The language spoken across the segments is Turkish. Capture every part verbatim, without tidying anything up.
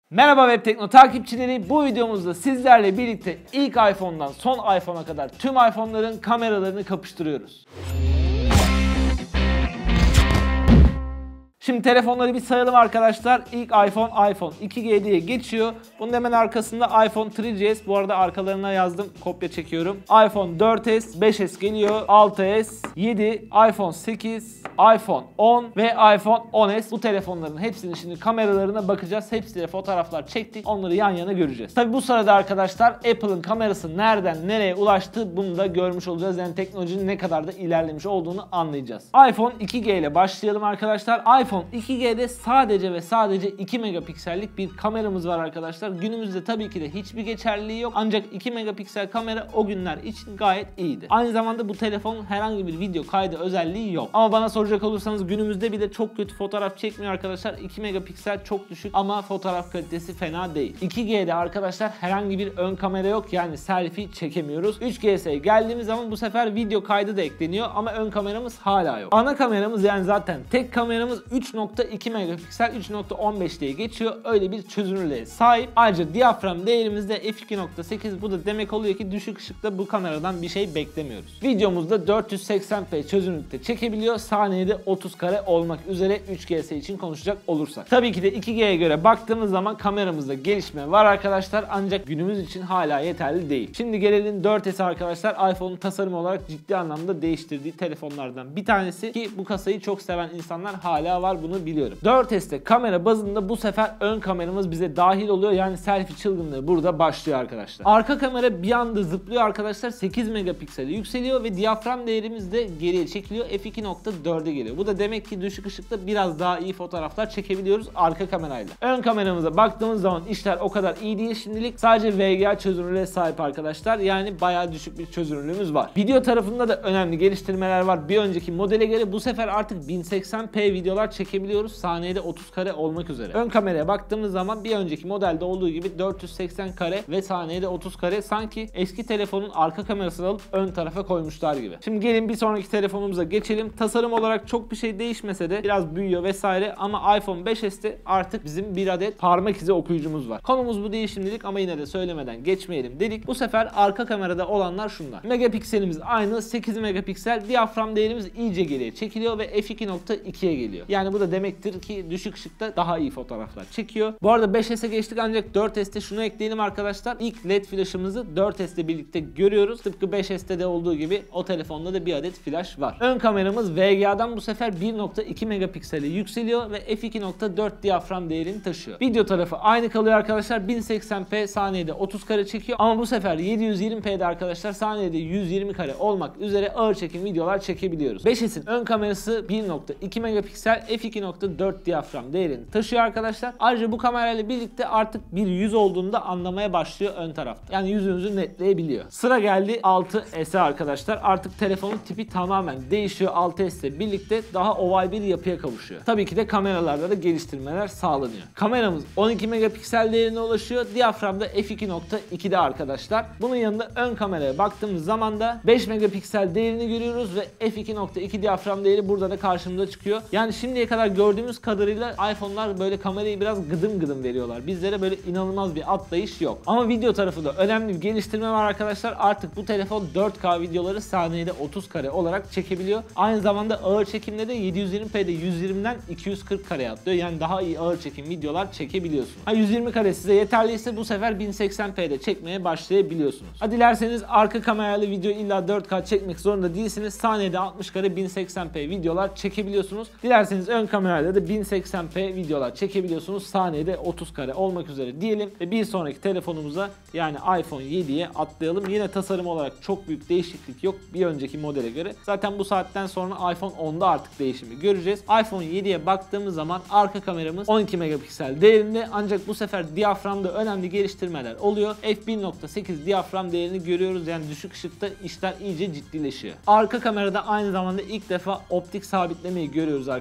Merhaba Web Tekno takipçileri, bu videomuzda sizlerle birlikte ilk iPhone'dan son iPhone'a kadar tüm iPhone'ların kameralarını kapıştırıyoruz. Şimdi telefonları bir sayalım arkadaşlar. İlk iPhone, iPhone iki G diye geçiyor. Bunun hemen arkasında iPhone üç G S. Bu arada arkalarına yazdım, kopya çekiyorum. iPhone dört S, beş S geliyor. altı S, yedi, iPhone sekiz, iPhone on ve iPhone on S. Bu telefonların hepsinin şimdi kameralarına bakacağız. Hepsiyle fotoğraflar çektik. Onları yan yana göreceğiz. Tabi bu sırada arkadaşlar Apple'ın kamerası nereden nereye ulaştı bunu da görmüş olacağız. Yani teknolojinin ne kadar da ilerlemiş olduğunu anlayacağız. iPhone iki G ile başlayalım arkadaşlar. iPhone iki G'de sadece ve sadece iki megapiksellik bir kameramız var arkadaşlar. Günümüzde tabii ki de hiçbir geçerliliği yok. Ancak iki megapiksel kamera o günler için gayet iyiydi. Aynı zamanda bu telefonun herhangi bir video kaydı özelliği yok. Ama bana soracak olursanız günümüzde bile çok kötü fotoğraf çekmiyor arkadaşlar. iki megapiksel çok düşük ama fotoğraf kalitesi fena değil. iki G'de arkadaşlar herhangi bir ön kamera yok. Yani selfie çekemiyoruz. üç G S'ye geldiğimiz zaman bu sefer video kaydı da ekleniyor ama ön kameramız hala yok. Ana kameramız yani zaten tek kameramız üç nokta iki megapiksel, üç nokta on beş diye geçiyor. Öyle bir çözünürlüğe sahip. Ayrıca diyafram değerimiz de f iki nokta sekiz. Bu da demek oluyor ki düşük ışıkta bu kameradan bir şey beklemiyoruz. Videomuzda dört yüz seksen p çözünürlükte çekebiliyor. Saniyede otuz kare olmak üzere üç G S için konuşacak olursak. Tabii ki de iki G'ye göre baktığımız zaman kameramızda gelişme var arkadaşlar. Ancak günümüz için hala yeterli değil. Şimdi gelelim dört S arkadaşlar. iPhone'un tasarım olarak ciddi anlamda değiştirdiği telefonlardan bir tanesi ki bu kasayı çok seven insanlar hala var. Bunu biliyorum. dört S'te kamera bazında bu sefer ön kameramız bize dahil oluyor. Yani selfie çılgınlığı burada başlıyor arkadaşlar. Arka kamera bir anda zıplıyor arkadaşlar. sekiz megapiksele yükseliyor ve diyafram değerimiz de geriye çekiliyor. f iki nokta dörde geliyor. Bu da demek ki düşük ışıkta biraz daha iyi fotoğraflar çekebiliyoruz arka kamerayla. Ön kameramıza baktığımız zaman işler o kadar iyi değil şimdilik. Sadece V G A çözünürlüğe sahip arkadaşlar. Yani bayağı düşük bir çözünürlüğümüz var. Video tarafında da önemli geliştirmeler var. Bir önceki modele göre bu sefer artık bin seksen p videolar çekebiliyoruz. Saniyede otuz kare olmak üzere. Ön kameraya baktığımız zaman bir önceki modelde olduğu gibi dört yüz seksen kare ve saniyede otuz kare, sanki eski telefonun arka kamerasını alıp ön tarafa koymuşlar gibi. Şimdi gelin bir sonraki telefonumuza geçelim. Tasarım olarak çok bir şey değişmese de biraz büyüyor vesaire ama iPhone beş S'te artık bizim bir adet parmak izi okuyucumuz var. Konumuz bu değil şimdilik ama yine de söylemeden geçmeyelim dedik. Bu sefer arka kamerada olanlar şunlar. Megapikselimiz aynı, sekiz megapiksel. Diyafram değerimiz iyice geriye çekiliyor ve f iki nokta ikiye geliyor. Yani bu da demektir ki düşük ışıkta daha iyi fotoğraflar çekiyor. Bu arada beş S'e geçtik ancak dört S'te şunu ekleyelim arkadaşlar. İlk led flash'ımızı dört S'te birlikte görüyoruz. Tıpkı beş S'te de olduğu gibi o telefonda da bir adet flash var. Ön kameramız V G A'dan bu sefer bir nokta iki megapiksele yükseliyor ve f iki nokta dört diyafram değerini taşıyor. Video tarafı aynı kalıyor arkadaşlar. bin seksen p saniyede otuz kare çekiyor ama bu sefer yedi yüz yirmi p'de arkadaşlar saniyede yüz yirmi kare olmak üzere ağır çekim videolar çekebiliyoruz. beş S'in ön kamerası bir nokta iki megapiksel, f iki nokta dört diyafram değerini taşıyor arkadaşlar. Ayrıca bu kamerayla birlikte artık bir yüz olduğunu da anlamaya başlıyor ön tarafta. Yani yüzünüzü netleyebiliyor. Sıra geldi altı S'e arkadaşlar. Artık telefonun tipi tamamen değişiyor. altı S ile birlikte daha oval bir yapıya kavuşuyor. Tabii ki de kameralarda da geliştirmeler sağlanıyor. Kameramız on iki megapiksel değerine ulaşıyor. Diyafram da f iki nokta iki'de arkadaşlar. Bunun yanında ön kameraya baktığımız zaman da beş megapiksel değerini görüyoruz ve f iki nokta iki diyafram değeri burada da karşımıza çıkıyor. Yani şimdiye kadar gördüğümüz kadarıyla iPhone'lar böyle kamerayı biraz gıdım gıdım veriyorlar. Bizlere böyle inanılmaz bir atlayış yok. Ama video tarafında önemli bir geliştirme var arkadaşlar. Artık bu telefon dört K videoları saniyede otuz kare olarak çekebiliyor. Aynı zamanda ağır çekimde de yedi yüz yirmi p'de yüz yirmiden iki yüz kırk kareye atlıyor. Yani daha iyi ağır çekim videolar çekebiliyorsunuz. Ha yüz yirmi kare size yeterliyse bu sefer bin seksen p'de çekmeye başlayabiliyorsunuz. Ha dilerseniz arka kameralı video illa dört K çekmek zorunda değilsiniz. Saniyede altmış kare bin seksen p videolar çekebiliyorsunuz. Dilerseniz ön kamerayla da bin seksen p videolar çekebiliyorsunuz. Saniyede otuz kare olmak üzere diyelim ve bir sonraki telefonumuza yani iPhone yediye atlayalım. Yine tasarım olarak çok büyük değişiklik yok bir önceki modele göre. Zaten bu saatten sonra iPhone onda artık değişimi göreceğiz. iPhone yediye baktığımız zaman arka kameramız on iki megapiksel değerinde ancak bu sefer diyaframda önemli geliştirmeler oluyor. f bir nokta sekiz diyafram değerini görüyoruz. Yani düşük ışıkta işler iyice ciddileşiyor. Arka kamerada aynı zamanda ilk defa optik sabitlemeyi görüyoruz arkadaşlar. Bu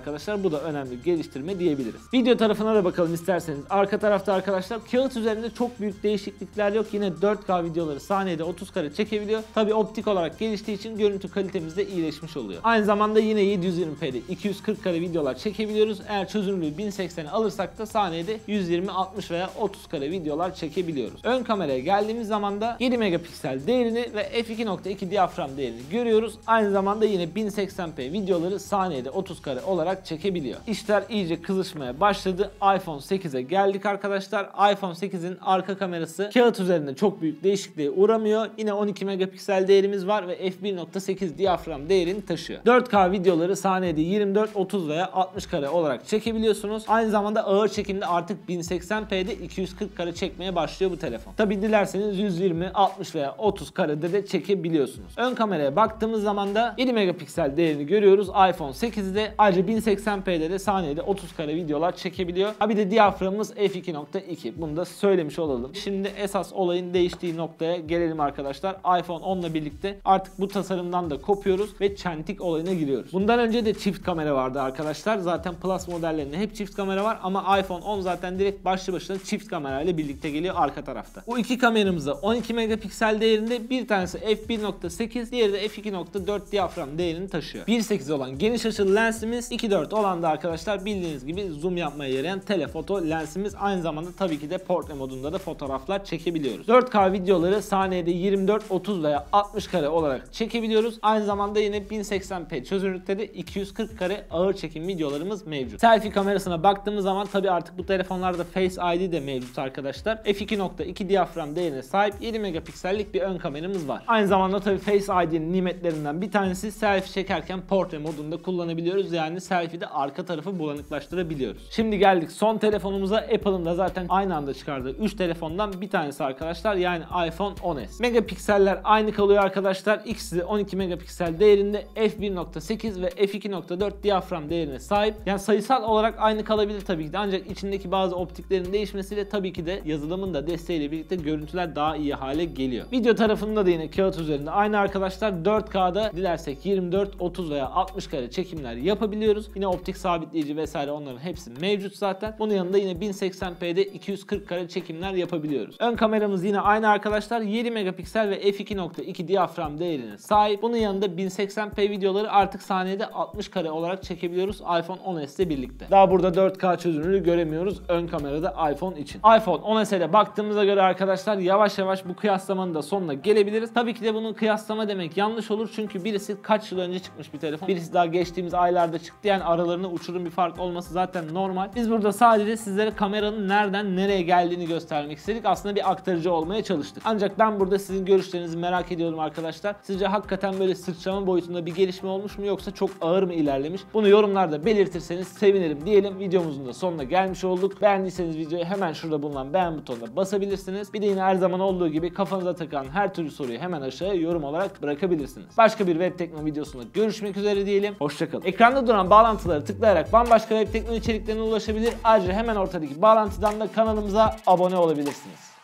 Bu da önemli geliştirme diyebiliriz. Video tarafına da bakalım isterseniz. Arka tarafta arkadaşlar kağıt üzerinde çok büyük değişiklikler yok. Yine dört K videoları saniyede otuz kare çekebiliyor. Tabi optik olarak geliştiği için görüntü kalitemiz de iyileşmiş oluyor. Aynı zamanda yine yedi yüz yirmi P'de iki yüz kırk kare videolar çekebiliyoruz. Eğer çözünürlüğü bin seksene alırsak da saniyede yüz yirmi, altmış veya otuz kare videolar çekebiliyoruz. Ön kameraya geldiğimiz zaman da yedi megapiksel değerini ve f iki nokta iki diyafram değerini görüyoruz. Aynı zamanda yine bin seksen P videoları saniyede otuz kare olarak çekebiliyor. İşler iyice kızışmaya başladı. iPhone sekize geldik arkadaşlar. iPhone sekizin arka kamerası kağıt üzerinde çok büyük değişikliğe uğramıyor. Yine on iki megapiksel değerimiz var ve f bir nokta sekiz diyafram değerini taşıyor. dört K videoları saniyede yirmi dört, otuz veya altmış kare olarak çekebiliyorsunuz. Aynı zamanda ağır çekimde artık bin seksen P'de iki yüz kırk kare çekmeye başlıyor bu telefon. Tabi dilerseniz yüz yirmi, altmış veya otuz karede de çekebiliyorsunuz. Ön kameraya baktığımız zaman da yedi megapiksel değerini görüyoruz iPhone sekizde. Ayrıca bin seksen P'de de saniyede otuz kare videolar çekebiliyor. Ha bir de diyaframımız f iki nokta iki. Bunu da söylemiş olalım. Şimdi esas olayın değiştiği noktaya gelelim arkadaşlar. iPhone on ile birlikte artık bu tasarımdan da kopuyoruz ve çentik olayına giriyoruz. Bundan önce de çift kamera vardı arkadaşlar. Zaten Plus modellerinde hep çift kamera var ama iPhone on zaten direkt başlı başına çift kamera ile birlikte geliyor arka tarafta. Bu iki kameramızda on iki megapiksel değerinde, bir tanesi f bir nokta sekiz, diğeri de f iki nokta dört diyafram değerini taşıyor. bir nokta sekiz olan geniş açılı lensimiz, iki nokta dört olan da arkadaşlar bildiğiniz gibi zoom yapmaya yarayan telefoto lensimiz. Aynı zamanda tabii ki de portre modunda da fotoğraflar çekebiliyoruz. dört K videoları saniyede yirmi dört, otuz veya altmış kare olarak çekebiliyoruz. Aynı zamanda yine bin seksen P çözünürlükte de iki yüz kırk kare ağır çekim videolarımız mevcut. Selfie kamerasına baktığımız zaman tabii artık bu telefonlarda Face I D de mevcut arkadaşlar. f iki nokta iki diyafram değerine sahip yedi megapiksellik bir ön kameramız var. Aynı zamanda tabii Face I D'nin nimetlerinden bir tanesi selfie çekerken portre modunda kullanabiliyoruz. Yani selfie'de arka tarafı bulanıklaştırabiliyoruz. Şimdi geldik son telefonumuza. Apple'ın da zaten aynı anda çıkardığı üç telefondan bir tanesi arkadaşlar. Yani iPhone on S. Megapikseller aynı kalıyor arkadaşlar. İkisi de on iki megapiksel değerinde, f bir nokta sekiz ve f iki nokta dört diyafram değerine sahip. Yani sayısal olarak aynı kalabilir tabii ki de. Ancak içindeki bazı optiklerin değişmesiyle tabii ki de yazılımın da desteğiyle birlikte görüntüler daha iyi hale geliyor. Video tarafında da yine kağıt üzerinde aynı arkadaşlar. dört K'da dilersek yirmi dört, otuz veya altmış kare çekimler yapabiliyoruz. Yine optik sabitleyici vesaire onların hepsi mevcut zaten. Bunun yanında yine bin seksen P'de iki yüz kırk kare çekimler yapabiliyoruz. Ön kameramız yine aynı arkadaşlar. yedi megapiksel ve f iki nokta iki diyafram değerine sahip. Bunun yanında bin seksen P videoları artık saniyede altmış kare olarak çekebiliyoruz iPhone on S ile birlikte. Daha burada dört K çözünürlüğü göremiyoruz ön kamerada iPhone için. iPhone on S'e baktığımıza göre arkadaşlar yavaş yavaş bu kıyaslamanın da sonuna gelebiliriz. Tabii ki de bunun kıyaslama demek yanlış olur çünkü birisi kaç yıl önce çıkmış bir telefon. Birisi daha geçtiğimiz aylarda çıktı. Yani aralarında uçurum bir fark olması zaten normal. Biz burada sadece sizlere kameranın nereden nereye geldiğini göstermek istedik. Aslında bir aktarıcı olmaya çalıştık. Ancak ben burada sizin görüşlerinizi merak ediyorum arkadaşlar. Sizce hakikaten böyle sırtlama boyutunda bir gelişme olmuş mu yoksa çok ağır mı ilerlemiş? Bunu yorumlarda belirtirseniz sevinirim diyelim. Videomuzun da sonuna gelmiş olduk. Beğendiyseniz videoyu hemen şurada bulunan beğen butonuna basabilirsiniz. Bir de yine her zaman olduğu gibi kafanıza takılan her türlü soruyu hemen aşağıya yorum olarak bırakabilirsiniz. Başka bir web tekno videosunda görüşmek üzere diyelim. Hoşçakalın. Ekranda duran bağlantıları tıklayarak bambaşka web tekno içeriklerine ulaşabilir. Ayrıca hemen ortadaki bağlantıdan da kanalımıza abone olabilirsiniz.